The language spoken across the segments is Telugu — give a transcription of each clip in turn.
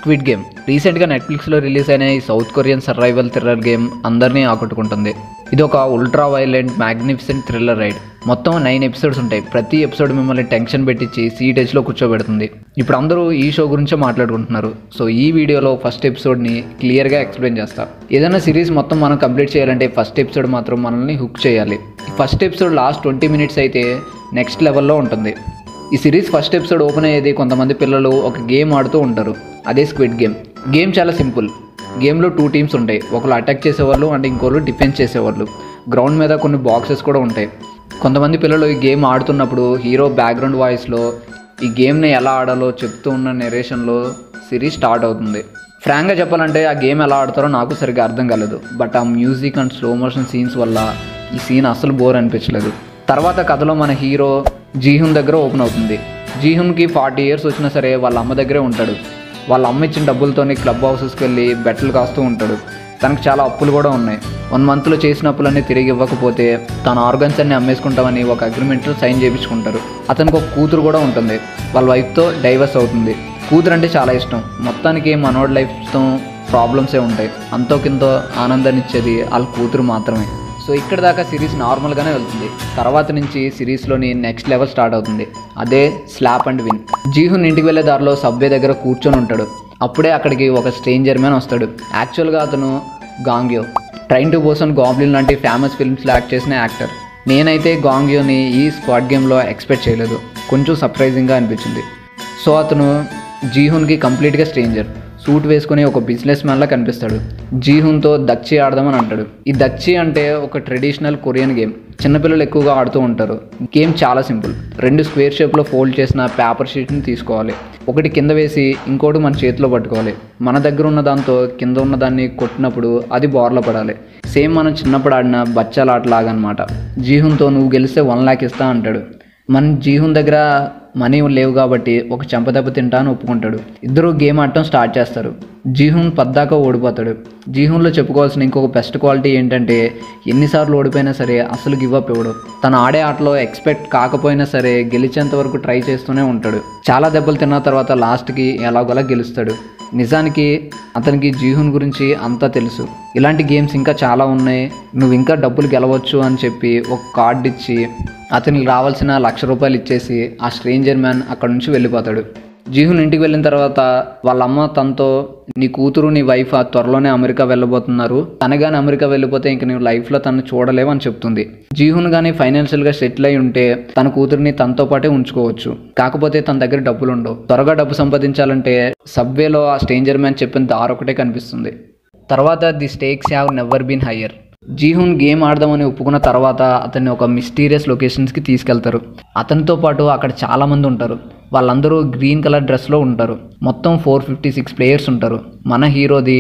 స్క్విడ్ గేమ్ రీసెంట్గా నెట్ఫ్లిక్స్లో రిలీజ్ అయిన ఈ South Korean survival thriller game అందరినీ ఆకట్టుకుంటుంది. ఇది ఒక ultra violent magnificent thriller ride. మొత్తం 9 ఎపిసోడ్స్ ఉంటాయి. ప్రతి ఎపిసోడ్ మిమ్మల్ని టెన్షన్ పెట్టించి సీట్ ఏజ్లో కూర్చోబెడుతుంది. ఇప్పుడు అందరూ ఈ షో గురించే మాట్లాడుకుంటున్నారు. సో ఈ వీడియోలో ఫస్ట్ ఎపిసోడ్ని క్లియర్గా ఎక్స్ప్లెయిన్ చేస్తా. ఏదైనా సిరీస్ మొత్తం మనం కంప్లీట్ చేయాలంటే ఫస్ట్ ఎపిసోడ్ మాత్రం మనల్ని హుక్ చేయాలి. ఫస్ట్ ఎపిసోడ్ లాస్ట్ 20 మినిట్స్ అయితే నెక్స్ట్ లెవెల్లో ఉంటుంది. ఈ సిరీస్ ఫస్ట్ ఎపిసోడ్ ఓపెన్ అయ్యేది కొంతమంది పిల్లలు ఒక గేమ్ ఆడుతూ ఉంటారు. అదే స్క్విడ్ గేమ్. గేమ్ చాలా సింపుల్. గేమ్లో 2 టీమ్స్ ఉంటాయి. ఒకరు అటాక్ చేసేవాళ్ళు అండ్ ఇంకోళ్ళు డిఫెన్స్ చేసేవాళ్ళు. గ్రౌండ్ మీద కొన్ని బాక్సెస్ కూడా ఉంటాయి. కొంతమంది పిల్లలు ఈ గేమ్ ఆడుతున్నప్పుడు హీరో బ్యాక్గ్రౌండ్ వాయిస్లో ఈ గేమ్ని ఎలా ఆడాలో చెప్తూ ఉన్న నెరేషన్లో సిరీస్ స్టార్ట్ అవుతుంది. ఫ్రాంక్గా చెప్పాలంటే ఆ గేమ్ ఎలా ఆడతారో నాకు సరిగ్గా అర్థం కాలేదు. బట్ ఆ music and slow motion scenes వల్ల ఈ సీన్ అసలు బోర్ అనిపించలేదు. తర్వాత కథలో మన హీరో జీహున్ దగ్గర ఓపెన్ అవుతుంది. జీహున్కి 40 years వచ్చినా సరే వాళ్ళ అమ్మ దగ్గరే ఉంటాడు. వాళ్ళ అమ్మ ఇచ్చిన డబ్బులతోని క్లబ్ హౌసెస్కి వెళ్ళి బెట్టలు కాస్తూ ఉంటాడు. తనకు చాలా అప్పులు కూడా ఉన్నాయి. 1 monthలో చేసిన అప్పులన్నీ తిరిగి ఇవ్వకపోతే తన ఆర్గన్స్ అన్ని అమ్మేసుకుంటామని ఒక అగ్రిమెంట్లో సైన్ చేయించుకుంటారు. అతనికి ఒక కూతురు కూడా ఉంటుంది. వాళ్ళ వైఫ్తో డైవర్స్ అవుతుంది. కూతురు అంటే చాలా ఇష్టం. మొత్తానికి మనోడి లైఫ్తో ప్రాబ్లమ్సే ఉంటాయి. అంతో కింతో ఆనందాన్ని ఇచ్చేది వాళ్ళ కూతురు మాత్రమే. సో ఇక్కడ దాకా సిరీస్ నార్మల్గానే వెళ్తుంది. తర్వాత నుంచి సిరీస్లోని నెక్స్ట్ లెవెల్ స్టార్ట్ అవుతుంది. అదే స్లాప్ అండ్ విన్. జీహున్ ఇంటికి వెళ్ళే దారిలో సబ్వే దగ్గర కూర్చొని ఉంటాడు. అప్పుడే అక్కడికి ఒక స్ట్రేంజర్ మ్యాన్ వస్తాడు. యాక్చువల్గా అతను Gong Yoo, Train to Busan Goblin లాంటి ఫేమస్ ఫిల్మ్స్లో యాక్ట్ చేసిన యాక్టర్. నేనైతే గాంగ్యోని ఈ స్క్వాడ్ గేమ్లో ఎక్స్పెక్ట్ చేయలేదు. కొంచెం సర్ప్రైజింగ్గా అనిపించింది. సో అతను జీహున్కి కంప్లీట్గా స్ట్రేంజర్. సూట్ వేసుకుని ఒక బిజినెస్ మ్యాన్లా కనిపిస్తాడు. జీహున్తో దక్షి ఆడదామని అంటాడు. ఈ దక్షి అంటే ఒక ట్రెడిషనల్ కొరియన్ గేమ్. చిన్నపిల్లలు ఎక్కువగా ఆడుతూ ఉంటారు. గేమ్ చాలా సింపుల్. 2 స్క్వేర్ షేప్లో ఫోల్డ్ చేసిన పేపర్ షీట్ని తీసుకోవాలి. ఒకటి కింద వేసి ఇంకోటి మన చేతిలో పట్టుకోవాలి. మన దగ్గర ఉన్న దాంతో కింద ఉన్న దాన్ని కొట్టినప్పుడు అది బోర్లో పడాలి. సేమ్ మనం చిన్నప్పుడు ఆడిన బచ్చాల ఆటలాగా అనమాట. జీహున్తో నువ్వు గెలిస్తే 1 lakh ఇస్తా అంటాడు. మన జీహున్ దగ్గర మనీ లేవు కాబట్టి ఒక చెంపదెబ్బ తింటా అని ఒప్పుకుంటాడు. ఇద్దరు గేమ్ ఆడటం స్టార్ట్ చేస్తారు. జీహున్ పద్దాకా ఓడిపోతాడు. జీహున్లో చెప్పుకోవాల్సిన ఇంకొక బెస్ట్ క్వాలిటీ ఏంటంటే ఎన్నిసార్లు ఓడిపోయినా సరే అసలు గివ్ అప్ ఇవ్వడు. తను ఆడే ఆటలో ఎక్స్పెక్ట్ కాకపోయినా సరే గెలిచేంత వరకు ట్రై చేస్తూనే ఉంటాడు. చాలా దెబ్బలు తిన్న తర్వాత లాస్ట్కి ఎలాగోలా గెలుస్తాడు. నిజానికి అతనికి జీహున్ గురించి అంతా తెలుసు. ఇలాంటి గేమ్స్ ఇంకా చాలా ఉన్నాయి, నువ్వు ఇంకా డబ్బులు గెలవచ్చు అని చెప్పి ఒక కార్డు ఇచ్చి అతనికి రావాల్సిన ₹1,00,000 ఇచ్చేసి ఆ స్ట్రేంజర్ మ్యాన్ అక్కడ నుంచి వెళ్ళిపోతాడు. జీహున్ ఇంటికి వెళ్ళిన తర్వాత వాళ్ళ అమ్మ తనతో నీ కూతురు నీ వైఫ్ త్వరలోనే అమెరికా వెళ్ళబోతున్నారు, తనగాని అమెరికా వెళ్ళిపోతే ఇంక నువ్వు లైఫ్లో తను చూడలేవు అని చెప్తుంది. జీహున్ కానీ ఫైనాన్షియల్గా సెటిల్ అయి ఉంటే తన కూతురిని తనతో పాటే ఉంచుకోవచ్చు. కాకపోతే తన దగ్గర డబ్బులు ఉండవు. త్వరగా డబ్బు సంపాదించాలంటే సబ్వేలో ఆ స్ట్రేంజర్ మ్యాన్ చెప్పిన దారి ఒకటే కనిపిస్తుంది. తర్వాత the stakes have never been higher. Gihun game ఆడదామని ఒప్పుకున్న తర్వాత అతన్ని ఒక మిస్టీరియస్ లొకేషన్స్కి తీసుకెళ్తారు. అతనితో పాటు అక్కడ చాలామంది ఉంటారు. వాళ్ళందరూ గ్రీన్ కలర్ డ్రెస్లో ఉంటారు. మొత్తం 456 ప్లేయర్స్ ఉంటారు. మన హీరోది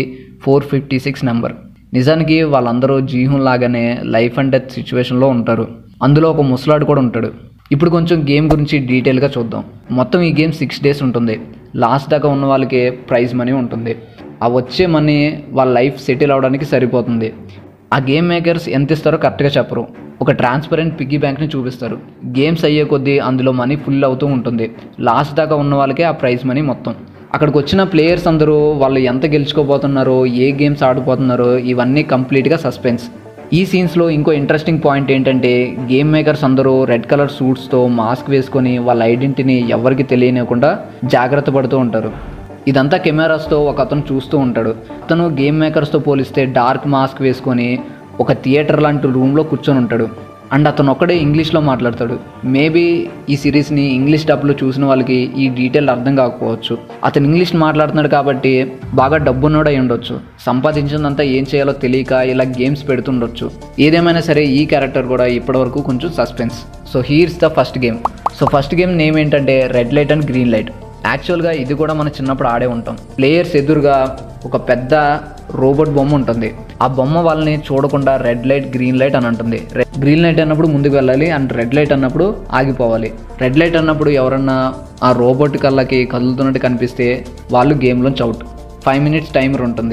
456 నెంబర్. నిజానికి వాళ్ళందరూ జీహున్ లాగానే లైఫ్ అండ్ డెత్ సిచ్యువేషన్లో ఉంటారు. అందులో ఒక ముసలాడు కూడా ఉంటాడు. ఇప్పుడు కొంచెం గేమ్ గురించి డీటెయిల్గా చూద్దాం. మొత్తం ఈ గేమ్ 6 days ఉంటుంది. లాస్ట్ దాకా ఉన్న వాళ్ళకి ప్రైజ్ మనీ ఉంటుంది. ఆ వచ్చే మనీ వాళ్ళ లైఫ్ సెటిల్ అవడానికి సరిపోతుంది. ఆ గేమ్ మేకర్స్ ఎంత ఇస్తారో కరెక్ట్గా చెప్పరు. ఒక ట్రాన్స్పరెంట్ పిగ్గీ బ్యాంక్ని చూపిస్తారు. గేమ్స్ అయ్యే కొద్దీ అందులో మనీ ఫుల్ అవుతూ ఉంటుంది. లాస్ట్ దాకా ఉన్న వాళ్ళకే ఆ ప్రైజ్ మనీ మొత్తం. అక్కడికి వచ్చిన ప్లేయర్స్ అందరూ వాళ్ళు ఎంత గెలుచుకోబోతున్నారో, ఏ గేమ్స్ ఆడిపోతున్నారో ఇవన్నీ కంప్లీట్గా సస్పెన్స్. ఈ సీన్స్లో ఇంకో ఇంట్రెస్టింగ్ పాయింట్ ఏంటంటే గేమ్ మేకర్స్ అందరూ రెడ్ కలర్ సూట్స్తో మాస్క్ వేసుకొని వాళ్ళ ఐడెంటిటీని ఎవరికి తెలియనివ్వకుండా జాగ్రత్త పడుతూ ఉంటారు. ఇదంతా కెమెరాస్తో ఒక అతను చూస్తూ ఉంటాడు. అతను గేమ్ మేకర్స్తో పోలిస్తే డార్క్ మాస్క్ వేసుకొని ఒక థియేటర్ లాంటి రూమ్లో కూర్చొని ఉంటాడు. అండ్ అతను ఒక్కడే ఇంగ్లీష్లో మాట్లాడతాడు. మేబీ ఈ సిరీస్ని ఇంగ్లీష్ డబ్లో చూసిన వాళ్ళకి ఈ డీటెయిల్ అర్థం కాకపోవచ్చు. అతను ఇంగ్లీష్ మాట్లాడుతున్నాడు కాబట్టి బాగా డబ్బున్నోడు అయి ఉండొచ్చు. సంపాదించిందంతా ఏం చేయాలో తెలియక ఇలా గేమ్స్ పెడుతుండొచ్చు. ఏదేమైనా సరే ఈ క్యారెక్టర్ కూడా ఇప్పటివరకు కొంచెం suspense. So here's the first game. So first game name ఏంటంటే red light and green light. యాక్చువల్గా ఇది కూడా మనం చిన్నప్పుడు ఆడే ఉంటాం. ప్లేయర్స్ ఎదురుగా ఒక పెద్ద రోబోట్ బొమ్మ ఉంటుంది. ఆ బొమ్మ వాళ్ళని చూడకుండా రెడ్ లైట్ గ్రీన్ లైట్ అని అంటుంది. గ్రీన్ లైట్ అన్నప్పుడు ముందుకు వెళ్ళాలి అండ్ రెడ్ లైట్ అన్నప్పుడు ఆగిపోవాలి. రెడ్ లైట్ అన్నప్పుడు ఎవరన్నా ఆ రోబోట్ కళ్ళకి కదులుతున్నట్టు కనిపిస్తే వాళ్ళు గేమ్లోంచి అవుట్. 5 minutes టైమర్ ఉంటుంది.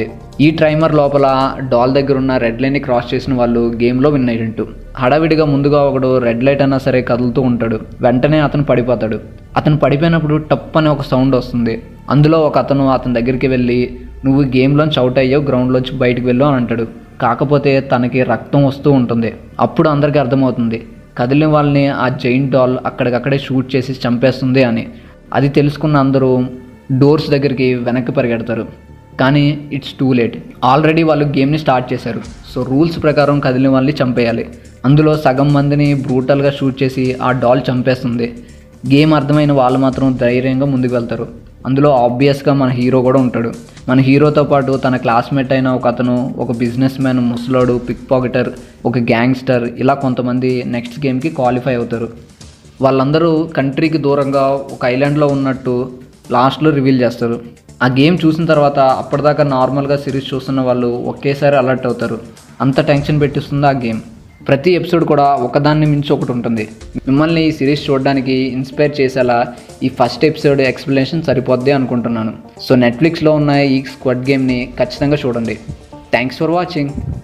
ఈ ట్రైమర్ లోపల డాల్ దగ్గర ఉన్న రెడ్ లైన్ని క్రాస్ చేసిన వాళ్ళు గేమ్లో విన్ అయ్యింటు. హడావిడిగా ముందుగా ఒకడు రెడ్ లైట్ అయినా సరే కదులుతూ ఉంటాడు. వెంటనే అతను పడిపోతాడు. అతను పడిపోయినప్పుడు టప్ అనే ఒక సౌండ్ వస్తుంది. అందులో ఒక అతను అతని దగ్గరికి వెళ్ళి, నువ్వు గేమ్లోంచి అవుట్ అయ్యావు, గ్రౌండ్లోంచి బయటకు వెళ్ళు అని అంటాడు. కాకపోతే తనకి రక్తం వస్తూ ఉంటుంది. అప్పుడు అందరికీ అర్థమవుతుంది కదిలిన వాళ్ళని ఆ జైంట్ డాల్ అక్కడికక్కడే షూట్ చేసి చంపేస్తుంది అని. అది తెలుసుకున్న అందరూ డోర్స్ దగ్గరికి వెనక్కి పరిగెడతారు. కానీ ఇట్స్ టూ లేట్. ఆల్రెడీ వాళ్ళు గేమ్ని స్టార్ట్ చేశారు. సో రూల్స్ ప్రకారం కదిలిన వాళ్ళని చంపేయాలి. అందులో సగం మందిని బ్రూటల్గా షూట్ చేసి ఆ డాల్ చంపేస్తుంది. గేమ్ అర్థమైన వాళ్ళు మాత్రం ధైర్యంగా ముందుకు వెళ్తారు. అందులో ఆబ్వియస్గా మన హీరో కూడా ఉంటాడు. మన హీరోతో పాటు తన క్లాస్మేట్ అయిన ఒక అతను, ఒక బిజినెస్ మ్యాన్, ముసలోడు, పిక్ పాకెటర్, ఒక గ్యాంగ్స్టర్, ఇలా కొంతమంది నెక్స్ట్ గేమ్కి క్వాలిఫై అవుతారు. వాళ్ళందరూ కంట్రీకి దూరంగా ఒక ఐలాండ్లో ఉన్నట్టు లాస్ట్లో రివీల్ చేస్తారు. ఆ గేమ్ చూసిన తర్వాత అప్పటిదాకా నార్మల్గా సిరీస్ చూస్తున్న వాళ్ళు ఒకేసారి అలర్ట్ అవుతారు. అంత టెన్షన్ పెట్టిస్తుంది ఆ గేమ్. ప్రతి ఎపిసోడ్ కూడా ఒకదాన్ని మించి ఒకటి ఉంటుంది. మిమ్మల్ని ఈ సిరీస్ చూడడానికి ఇన్స్పైర్ చేసేలా ఈ ఫస్ట్ ఎపిసోడ్ ఎక్స్ప్లెనేషన్ సరిపోద్ది అనుకుంటున్నాను. సో నెట్ఫ్లిక్స్లో ఉన్న ఈ స్క్వాడ్ గేమ్ని ఖచ్చితంగా చూడండి. Thanks for watching.